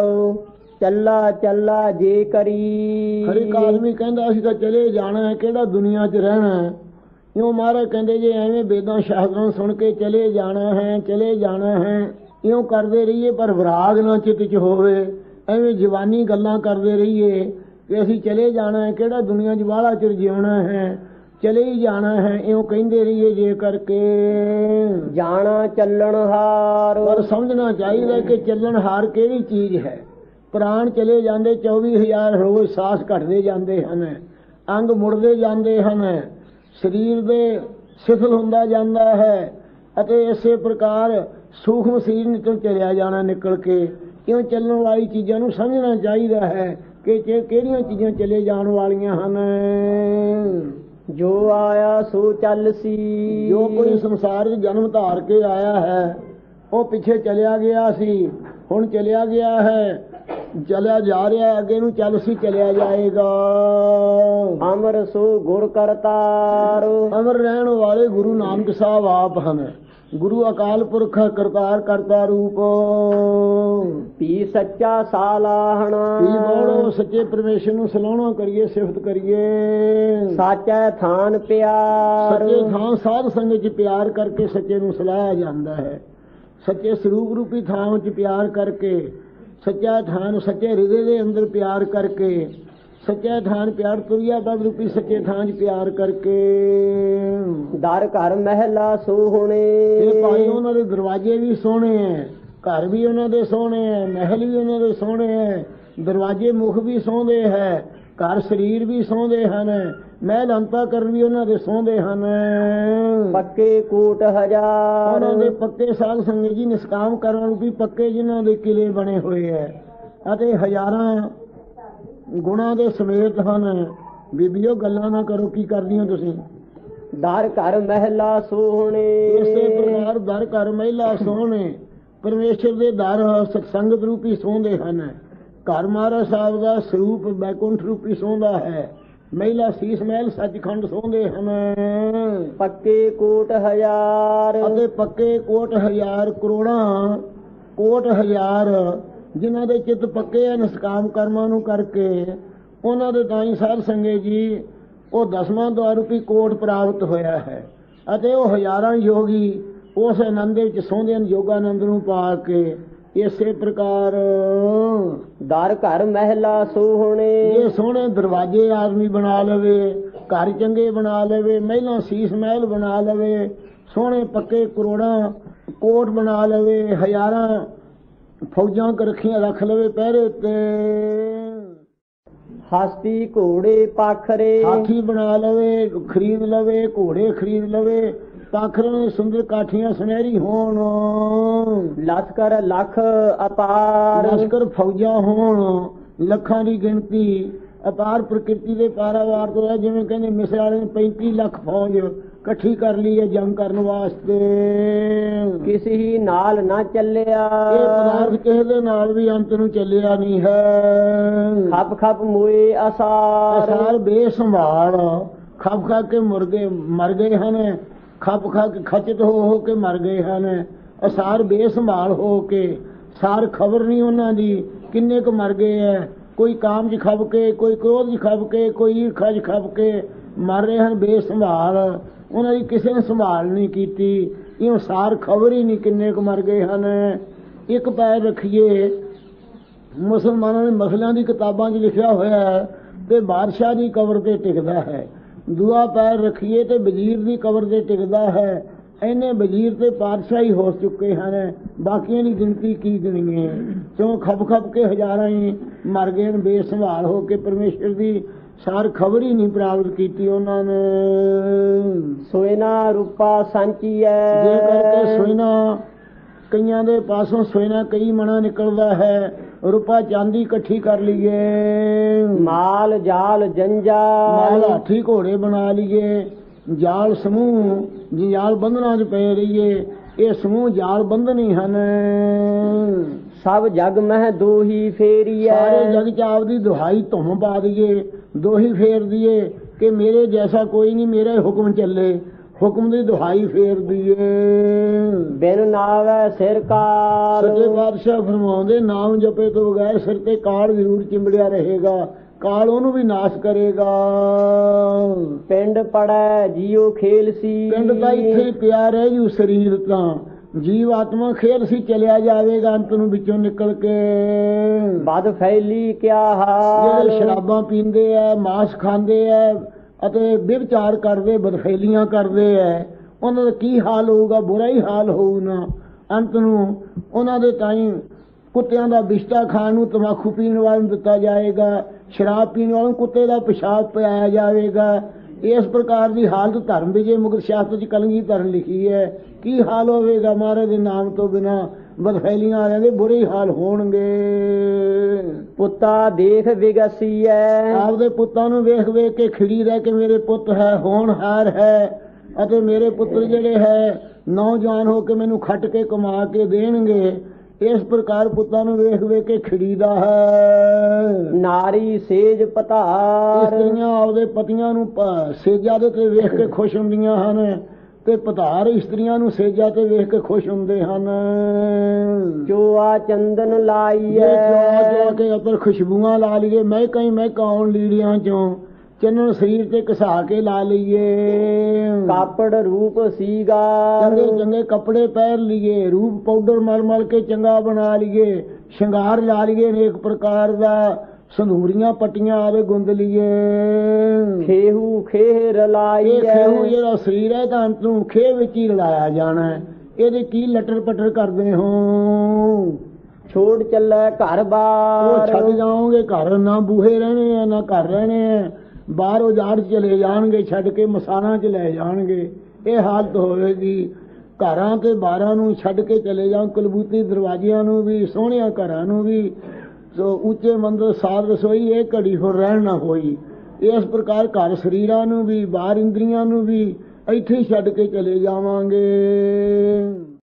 ਚੱਲਾ ਚੱਲਾ ਜੇ ਕਰੀ। ਹਰ ਇੱਕ ਆਦਮੀ ਕਹਿੰਦਾ ਅਸੀਂ ਤਾਂ ਚਲੇ ਜਾਣਾ ਹੈ, ਕਿਹੜਾ ਦੁਨੀਆ 'ਚ ਰਹਿਣਾ ਹੈ। ਇਉਂ ਮਹਾਰਾਜ ਕਹਿੰਦੇ ਜੇ ਐਵੇਂ ਵੇਦਾਂ ਸ਼ਾਸਤਰਾਂ ਸੁਣ ਕੇ ਚਲੇ ਜਾਣਾ ਹੈ, ਚਲੇ ਜਾਣਾ ਹੈ, ਇਉਂ ਕਰਦੇ ਰਹੀਏ ਪਰ ਵਿਰਾਗ ਨਾ ਚਿੱਤ 'ਚ ਹੋਵੇ। ਐਵੇਂ ਜਵਾਨੀ ਗੱਲਾਂ ਕਰਦੇ ਰਹੀਏ ਕਿ ਅਸੀਂ ਚਲੇ ਜਾਣਾ ਹੈ, ਕਿਹੜਾ ਦੁਨੀਆ 'ਚ ਵਾਲਾ ਚਿਰ ਜਿਉਣਾ ਹੈ, ਚਲੇ ਹੀ ਜਾਣਾ ਹੈ, ਇਉਂ ਕਹਿੰਦੇ ਰਹੀਏ ਜੇ ਕਰਕੇ ਜਾਣਾ ਚੱਲਣ ਹਾਰ। ਪਰ ਸਮਝਣਾ ਚਾਹੀਦਾ ਕਿ ਚੱਲਣ ਹਾਰ ਕਿਹੜੀ ਚੀਜ਼ ਹੈ। ਪ੍ਰਾਣ ਚਲੇ ਜਾਂਦੇ 24,000 ਰੋਜ਼ ਸਾਹ ਘਟਦੇ ਜਾਂਦੇ ਹਨ, ਅੰਗ ਮੁੜਦੇ ਜਾਂਦੇ ਹਨ, ਸਰੀਰ ਦੇ ਸਿਥਲ ਹੁੰਦਾ ਜਾਂਦਾ ਹੈ ਅਤੇ ਇਸੇ ਪ੍ਰਕਾਰ ਸੂਖਮ ਸਰੀਰ ਨਿਕਲ ਚਲਿਆ ਜਾਣਾ ਨਿਕਲ ਕੇ। ਕਿਉਂ ਚੱਲਣ ਵਾਲੀ ਚੀਜ਼ਾਂ ਨੂੰ ਸਮਝਣਾ ਚਾਹੀਦਾ ਹੈ ਕਿ ਕਿਹੜੀਆਂ ਚੀਜ਼ਾਂ ਚਲੇ ਜਾਣ ਵਾਲੀਆਂ ਹਨ। ਜੋ ਆਇਆ ਸੋ ਚੱਲ ਸੀ। ਜੋ ਕੋਈ ਸੰਸਾਰ 'ਚ ਜਨਮ ਧਾਰ ਕੇ ਆਇਆ ਹੈ ਉਹ ਪਿੱਛੇ ਚਲਿਆ ਗਿਆ ਸੀ, ਹੁਣ ਚਲਿਆ ਗਿਆ ਹੈ, ਚਲਿਆ ਜਾ ਰਿਹਾ, ਅੱਗੇ ਨੂੰ ਚੱਲ ਸੀ ਚਲਿਆ ਜਾਏਗਾ। ਅਮਰ ਸੋ ਗੁਰ ਕਰਤਾਰ। ਅਮਰ ਰਹਿਣ ਵਾਲੇ ਗੁਰੂ ਨਾਨਕ ਸਾਹਿਬ ਆਪ ਹਨ। ਗੁਰੂ ਅਕਾਲ ਪੁਰਖ ਕਰਤਾਰ ਕਰਤਾ ਰੂਪ। ਪੀ ਸੱਚਾ ਸਾਲਾਹਣਾ। ਪੀ ਬੋਲੋ ਸੱਚੇ ਪਰਮੇਸ਼ਰ ਨੂੰ ਸਲਾਹੁਣਾ ਕਰੀਏ, ਸਿਫਤ ਕਰੀਏ। ਸਾਚੈ ਥਾਨ ਪਿਆਰ। ਸੱਚੇ ਥਾਂ ਸਾਧ ਸੰਗਤ 'ਚ ਪਿਆਰ ਕਰਕੇ ਸੱਚੇ ਨੂੰ ਸਲਾਹਿਆ ਜਾਂਦਾ ਹੈ। ਸੱਚੇ ਸਰੂਪ ਰੂਪੀ ਥਾਂ ਵਿੱਚ ਪਿਆਰ ਕਰਕੇ, ਸੱਚਾ ਥਾਨ ਸੱਚੇ ਹਿਰਦੇ ਦੇ ਅੰਦਰ ਪਿਆਰ ਕਰਕੇ, ਸੱਚਾ ਥਾਨ ਪਿਆਰ ਤੁਰਿਆ ਬਦ ਰੂਪੀ ਸੱਚੇ ਥਾਂ 'ਚ ਪਿਆਰ ਕਰਕੇ। ਦਰ ਘਰ ਮਹਿਲਾ ਸੋਹਣੇ। ਇਹ ਭਾਈ ਉਹਨਾਂ ਦੇ ਦਰਵਾਜ਼ੇ ਵੀ ਸੋਹਣੇ ਹੈ, ਘਰ ਵੀ ਉਹਨਾਂ ਦੇ ਸੋਹਣੇ ਹੈ, ਮਹਿਲ ਵੀ ਉਹਨਾਂ ਦੇ ਸੋਹਣੇ ਹੈ, ਦਰਵਾਜ਼ੇ ਮੁਖ ਵੀ ਸੋਹਣੇ ਹੈ, ਘਰ ਸਰੀਰ ਵੀ ਸੋਹਣੇ ਹਨ, ਮਹਿਲ ਅੰਤःਕਰਨ ਵੀ ਉਹਨਾਂ ਦੇ ਸੋਹਣੇ ਹਨ। ਪੱਕੇ ਕੋਟ ਹਜ਼ਾਰ। ਉਹਨਾਂ ਦੇ ਪੱਕੇ ਸਾਧ ਸੰਗਤ ਜੀ ਨਿਸ਼ਕਾਮ ਕਰਨ ਰੂਪੀ ਪੱਕੇ ਜਿਨ੍ਹਾਂ ਦੇ ਕਿਲੇ ਬਣੇ ਹੋਏ ਹੈ ਅਤੇ ਹਜ਼ਾਰਾਂ ਗੁਣਾਂ ਦੇ ਸਮੇਤ ਹਨ। ਬੀਬੀਓ ਗੱਲਾਂ ਨਾ ਕਰੋ, ਕੀ ਕਰਦੀਆਂ ਤੁਸੀਂ। ਦਰ ਘਰ ਮਹਿਲਾ ਸੋਹਣੇ। ਇਸੇ ਪ੍ਰਕਾਰ ਦਰ ਘਰ ਮਹਿਲਾ ਸੋਹਣੇ ਪਰਮੇਸ਼ਰ ਦੇ ਦਰ ਸਤਸੰਗਤ ਰੂਪੀ ਸੋਹੰਦੇ ਹਨ। ਘਰ ਮਹਾਰਾਜ ਸਾਹਿਬ ਦਾ ਸਰੂਪ ਬੈਕੁੰਠ ਰੂਪੀ ਸੋਹੰਦਾ ਹੈ, ਮਹਿਲਾ ਸੀਸ ਮਹਿਲ ਸੱਚਖੰਡ ਸੋਹੰਦੇ ਹਨ। ਪੱਕੇ ਕੋਟ ਹਜ਼ਾਰ। ਅਤੇ ਪੱਕੇ ਕੋਟ ਹਜ਼ਾਰ, ਕਰੋੜਾਂ ਕੋਟ ਹਜ਼ਾਰ ਜਿਨ੍ਹਾਂ ਦੇ ਚਿੱਤ ਪੱਕੇ ਹੈ ਨਿਸ਼ਕਾਮ ਕਰਮਾਂ ਨੂੰ ਕਰਕੇ, ਉਹਨਾਂ ਦੇ ਤਾਂ ਹੀ ਸਾਧ ਸੰਗਤ ਜੀ ਉਹ ਦਸਵਾਂ ਦੁਆਰ ਰੂਪੀ ਕੋਟ ਪ੍ਰਾਪਤ ਹੋਇਆ ਹੈ ਅਤੇ ਉਹ ਹਜ਼ਾਰਾਂ ਯੋਗੀ ਉਸ ਆਨੰਦ ਵਿੱਚ ਸੌਂਦੇ ਹਨ, ਯੋਗਾਨੰਦ ਨੂੰ ਪਾ ਕੇ। ਇਸੇ ਪ੍ਰਕਾਰ ਦਰ ਘਰ ਮਹਿਲਾ ਸੋਹਣੇ। ਇਹ ਸੋਹਣੇ ਦਰਵਾਜ਼ੇ ਆਦਮੀ ਬਣਾ ਲਵੇ, ਘਰ ਚੰਗੇ ਬਣਾ ਲਵੇ, ਮਹਿਲਾਂ ਸੀਸ ਮਹਿਲ ਬਣਾ ਲਵੇ, ਸੋਹਣੇ ਪੱਕੇ ਕਰੋੜਾਂ ਕੋਟ ਬਣਾ ਲਵੇ, ਹਜ਼ਾਰਾਂ ਫੌਜਾਂ ਰੱਖੀਆਂ ਰੱਖ ਲਵੇ ਪਹਿਰੇ ਉੱਤੇ। ਹਸਤੀ ਘੋੜੇ ਪਾਖਰੇ। ਹਾਥੀ ਬਣਾ ਲਵੇ, ਖਰੀਦ ਲਵੇ, ਘੋੜੇ ਖਰੀਦ ਲਵੇ, ਪਾਖਰਾਂ ਸੁੰਦਰ ਕਾਠੀਆਂ ਸੁਨਹਿਰੀ ਹੋਣ। ਲਸ਼ਕਰ ਲੱਖ ਅਪਾਰ। ਲਸ਼ਕਰ ਫੌਜਾਂ ਹੋਣ ਲੱਖਾਂ ਦੀ ਗਿਣਤੀ। ਅਪਾਰ ਪ੍ਰਕਿਰਤੀ ਦੇ ਪਾਰਾਵਾਰ ਤੋਂ ਹੈ, ਜਿਵੇਂ ਕਹਿੰਦੇ ਮਿਸਰ ਵਾਲੇ ਨੇ 35 ਲੱਖ ਫੌਜ ਇਕੱਠੀ ਕਰ ਲਈ ਹੈ ਜੰਗ ਕਰਨ ਵਾਸਤੇ। ਕਿਸੇ ਹੀ ਨਾਲ ਨਾ ਚੱਲਿਆ। ਇਹ ਪਦਾਰਥ ਕਿਸੇ ਦੇ ਨਾਲ ਵੀ ਅੰਤ ਨੂੰ ਚੱਲਿਆ ਨਹੀਂ ਹੈ। ਖਪ ਖਪ ਮੋਏ ਅਸਾਰ। ਅਸਾਰ ਬੇਸੰਭਾਲ, ਖਪ ਖਾ ਕੇ ਮੁਰਗੇ ਮਰ ਗਏ ਹਨ, ਖਪ ਖਾ ਕੇ ਖਚਿਤ ਹੋ ਕੇ ਮਰ ਗਏ ਹਨ। ਅਸਾਰ ਬੇਸੰਭਾਲ ਹੋ ਕੇ, ਸਾਰ ਖਬਰ ਨਹੀਂ ਉਹਨਾਂ ਦੀ ਕਿੰਨੇ ਕੁ ਮਰ ਗਏ ਹੈ। ਕੋਈ ਕਾਮ 'ਚ ਖਪ ਕੇ, ਕੋਈ ਕ੍ਰੋਧ 'ਚ ਖਪ ਕੇ, ਕੋਈ ਈਰਖਾ 'ਚ ਖਪ ਕੇ ਮਰ ਰਹੇ ਹਨ ਬੇਸੰਭਾਲ। ਉਹਨਾਂ ਦੀ ਕਿਸੇ ਨੇ ਸੰਭਾਲ ਨਹੀਂ ਕੀਤੀ। ਇਉਂ ਸਾਰ ਖਬਰ ਹੀ ਨਹੀਂ ਕਿੰਨੇ ਕੁ ਮਰ ਗਏ ਹਨ। ਇੱਕ ਪੈਰ ਰੱਖੀਏ, ਮੁਸਲਮਾਨਾਂ ਦੇ ਮਸਲਿਆਂ ਦੀ ਕਿਤਾਬਾਂ 'ਚ ਲਿਖਿਆ ਹੋਇਆ ਹੈ ਤੇ ਬਾਦਸ਼ਾਹ ਦੀ ਕਬਰ 'ਤੇ ਟਿਕਦਾ ਹੈ। ਦੂਆ ਪੈਰ ਰੱਖੀਏ ਤੇ ਵਜ਼ੀਰ ਦੀ ਕਬਰ 'ਤੇ ਟਿਕਦਾ ਹੈ। ਇੰਨੇ ਵਜ਼ੀਰ ਤੇ ਪਾਤਸ਼ਾਹ ਹੀ ਹੋ ਚੁੱਕੇ ਹਨ, ਬਾਕੀਆਂ ਦੀ ਗਿਣਤੀ ਕੀ ਗਿਣੀਏ। ਕਿਉਂ ਖਪ ਖਪ ਕੇ ਹਜ਼ਾਰਾਂ ਹੀ ਮਰ ਗਏ ਬੇਸੰਭਾਲ ਹੋ ਕੇ। ਪਰਮੇਸ਼ਰ ਦੀ ਸਾਰ ਖਬਰ ਹੀ ਨਹੀਂ ਪ੍ਰਾਪਤ ਕੀਤੀ ਉਹਨਾਂ ਨੇ। ਸੋਇਨਾ ਰੂਪਾ ਸਾਂਚੀ ਹੈ। ਜੇ ਕਰਕੇ ਸੋਇਨਾ ਕਈਆਂ ਦੇ ਪਾਸੋਂ ਸੋਇਨਾ ਕਈ ਮਣਾ ਨਿਕਲਦਾ ਹੈ, ਰੂਪਾ ਚਾਂਦੀ ਇਕੱਠੀ ਕਰ ਲਈਏ। ਮਾਲ ਜਾਲ ਜੰਜਾਲ। ਮਾਲ ਹਾਥੀ ਘੋੜੇ ਬਣਾ ਲਈਏ, ਜਾਲ ਸਮੂਹ ਜਾਲ ਬੰਧਨਾਂ 'ਚ ਪਏ ਰਹੀਏ। ਇਹ ਸਮੂਹ ਜਾਲ ਬੰਧਨੀ ਹਨ। ਸਭ ਜਗ ਮਹਿ ਦੋਹੀ ਫੇਰੀ ਹੈ। ਸਾਰੇ ਜਗ 'ਚ ਆਪਦੀ ਦੁਹਾਈ ਧੁੰਮ ਪਾ ਦਈਏ, ਦੋਹੀ ਫੇਰ ਦਈਏ ਕਿ ਮੇਰੇ ਜੈਸਾ ਕੋਈ ਨਹੀਂ, ਮੇਰਾ ਹੁਕਮ ਚੱਲੇ। ਹੁਕਮ ਦੀ ਦੁਹਾਈ ਫੇਰ ਦਈਏ। ਬਿਨ ਨਾਵੈ ਸਿਰ ਕਾਲ ਸੱਚੇ ਪਾਤਸ਼ਾਹ ਫਰਮਾਉਂਦੇ ਨਾਮ ਜਪੇ ਤੋਂ ਬਗੈਰ ਸਿਰ ਤੇ ਕਾਲ ਜ਼ਰੂਰ ਚਿੰਬੜਿਆ ਰਹੇਗਾ, ਕਾਲ ਉਹਨੂੰ ਵੀ ਨਾਸ਼ ਕਰੇਗਾ। ਪਿੰਡ ਪੜੈ ਜੀਉ ਖੇਲ ਸੀ ਪਿੰਡ ਤਾਂ ਇੱਥੇ ਹੀ ਪਿਆ ਰਹਿ ਜੂ, ਸਰੀਰ ਤਾਂ ਜੀਵ ਆਤਮਾ ਖੇਲ ਸੀ ਚਲਿਆ ਜਾਵੇਗਾ ਅੰਤ ਨੂੰ ਵਿੱਚੋਂ ਨਿਕਲ ਕੇ। ਬਦ ਫੈਲੀ ਕਿਆ ਹਾਲ ਜਿਹੜੇ ਸ਼ਰਾਬਾਂ ਪੀਂਦੇ ਐ, ਮਾਸ ਖਾਂਦੇ ਐ ਅਤੇ ਵਿਵਚਾਰ ਕਰਦੇ, ਬਦਫੈਲੀਆਂ ਕਰਦੇ ਐ, ਉਹਨਾਂ ਦਾ ਕੀ ਹਾਲ ਹੋਊਗਾ? ਬੁਰਾ ਹੀ ਹਾਲ ਹੋਊ ਨਾ। ਅੰਤ ਨੂੰ ਉਹਨਾਂ ਦੇ ਤਾਈਂ ਕੁੱਤਿਆਂ ਦਾ ਬਿਸ਼ਟਾ ਖਾਣ ਨੂੰ, ਤਮਾਕੂ ਪੀਣ ਵਾਲੇ ਨੂੰ ਦਿੱਤਾ ਜਾਏਗਾ, ਸ਼ਰਾਬ ਪੀਣ ਵਾਲੇ ਨੂੰ ਕੁੱਤੇ ਦਾ ਪਿਸ਼ਾਬ ਪਿਆਇਆ ਜਾਵੇਗਾ। ਇਸ ਪ੍ਰਕਾਰ ਦੀ ਹਾਲਤ ਧਰਮ ਵਿਜੇ ਮੁਕਤ ਸ਼ਾਸਤਰ ਚ ਕਲਗੀਧਰ ਲਿਖੀ ਹੈ। ਕੀ ਹਾਲ ਹੋਵੇਗਾ ਮਹਾਰਾਜ ਦੇ ਨਾਮ ਤੋਂ ਬਿਨਾ? ਬਦਫੈਲੀਆਂ ਵਾਲਿਆਂ ਦੇ ਬੁਰੇ ਹੀ ਹਾਲ ਹੋਣਗੇ। ਪੁੱਤਾ ਦੇਖ ਵਿਗਸੀਐ ਆਪਦੇ ਪੁੱਤਾਂ ਨੂੰ ਵੇਖ ਵੇਖ ਕੇ ਖਿੜੀ ਰਹਿ ਕੇ ਮੇਰੇ ਪੁੱਤ ਹੈ, ਹੋਣਹਾਰ ਹੈ, ਅਤੇ ਮੇਰੇ ਪੁੱਤਰ ਜਿਹੜੇ ਹੈ ਨੌਜਵਾਨ ਹੋ ਕੇ ਮੈਨੂੰ ਖੱਟ ਕੇ ਕਮਾ ਕੇ ਦੇਣਗੇ। ਇਸ ਪ੍ਰਕਾਰ ਪੁੱਤਾਂ ਨੂੰ ਵੇਖ ਵੇਖ ਕੇ ਖਿੜੀਦਾ ਹੈ। ਨਾਰੀ ਸੇਜ ਪਧਾਰ ਇਸਤਰੀਆਂ ਆਪਦੇ ਪਤੀਆਂ ਨੂੰ ਸੇਜਾਂ ਦੇ ਤੇ ਵੇਖ ਕੇ ਖੁਸ਼ ਹੁੰਦੀਆਂ ਹਨ, ਤੇ ਪਧਾਰ ਇਸਤਰੀਆਂ ਨੂੰ ਸੇਜਾਂ ਤੇ ਵੇਖ ਕੇ ਖੁਸ਼ ਹੁੰਦੇ ਹਨ। ਚੋਆ ਚੰਦਨ ਲਾਈਐ ਚੋ ਕੇ ਉੱਪਰ ਖੁਸ਼ਬੂਆਂ ਲਾ ਲਈਏ, ਮੈਂ ਕੌਣ ਲੀੜਿਆਂ ਚੋਂ ਚੰਨਣ ਸਰੀਰ ਤੇ ਘਸਾ ਕੇ ਲਾ ਲਈਏ। ਕਾਪੜ ਰੂਪ ਸੀਗਾਰ ਚੰਗੇ ਚੰਗੇ ਕੱਪੜੇ ਪਹਿਨ ਲਈਏ, ਰੂਪ ਪਾਊਡਰ ਮਲ ਮਲ ਕੇ ਚੰਗਾ ਬਣਾ ਲਈਏ, ਸ਼ਿੰਗਾਰ ਲਾ ਲਈਏ ਅਨੇਕ ਪ੍ਰਕਾਰ ਦਾ, ਸੰਧੂਰੀਆਂ ਪੱਟੀਆਂ ਆਵੇ ਗੁੰਦ ਲਈਏ। ਖੇਹੂ ਖੇਹ ਰਲਾਈਐ ਖੇਹੂ ਜਿਹੜਾ ਸਰੀਰ ਹੈ ਤਾਂ ਅੰਤ ਨੂੰ ਖੇਹ ਵਿੱਚ ਹੀ ਰਲਾਇਆ ਜਾਣਾ ਹੈ। ਇਹਦੇ ਕੀ ਲਟਰ ਪਟਰ ਕਰਦੇ ਹੋ? ਛੋੜ ਚੱਲੇ ਘਰ ਬਾਰ ਉਹ ਛੱਡ ਜਾਓਗੇ ਘਰ, ਨਾ ਬੂਹੇ ਰਹਿਣੇ ਆ ਨਾ ਘਰ ਰਹਿਣੇ ਆ, ਬਾਹਰ ਉਜਾੜ ਚਲੇ ਜਾਣਗੇ, ਛੱਡ ਕੇ ਮਸਾਣਾ ਚ ਲੈ ਜਾਣਗੇ। ਇਹ ਹਾਲਤ ਹੋਵੇਗੀ। ਘਰਾਂ ਤੇ ਬਾਰਾਂ ਨੂੰ ਛੱਡ ਕੇ ਚਲੇ ਜਾਓ, ਕਲਬੂਤੀ ਦਰਵਾਜ਼ਿਆਂ ਨੂੰ ਵੀ, ਸੋਹਣਿਆਂ ਘਰਾਂ ਨੂੰ ਵੀ, ਸੋ ਉੱਚੇ ਮੰਦਰ ਸਾਧ ਰਸੋਈ, ਇਹ ਘੜੀ ਹੋਰ ਰਹਿਣ ਨਾ ਹੋਈ। ਇਸ ਪ੍ਰਕਾਰ ਘਰ ਸਰੀਰਾਂ ਨੂੰ ਵੀ, ਬਾਹਰ ਇੰਦਰੀਆਂ ਨੂੰ ਵੀ ਇੱਥੇ ਹੀ ਛੱਡ ਕੇ ਚਲੇ ਜਾਵਾਂਗੇ।